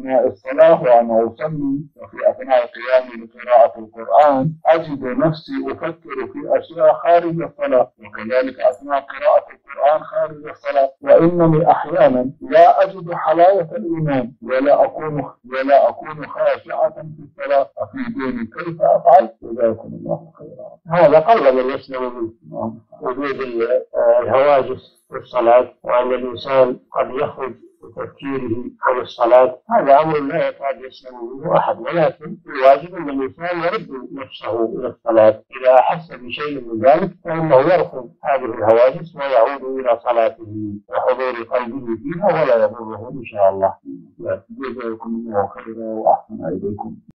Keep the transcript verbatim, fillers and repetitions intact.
أثناء الصلاة وأنا أصلي وفي أثناء قيامي لقراءة القرآن أجد نفسي أفكر في أشياء خارج الصلاة، وكذلك أثناء قراءة القرآن خارج الصلاة. وإنني أحيانا لا أجد حلاوة الإيمان ولا أكون ولا أكون خاشعة في الصلاة. أفيدوني كيف أفعل؟ جزاكم الله خيرا. هذا قل من يسلم من وجود الهواجس في الصلاة، وأن الإنسان قد يخرج بتفكيره عن الصلاة، هذا أمر لا يكاد يسلم منه أحد، ولكن الواجب أن الإنسان يرد نفسه إلى الصلاة إذا أحس بشيء من ذلك، فإنه يرفض هذه الهواجس ويعود إلى صلاته وحضور قلبه فيها ولا يضره إن شاء الله. جزاكم الله خيرا وأحسن إليكم.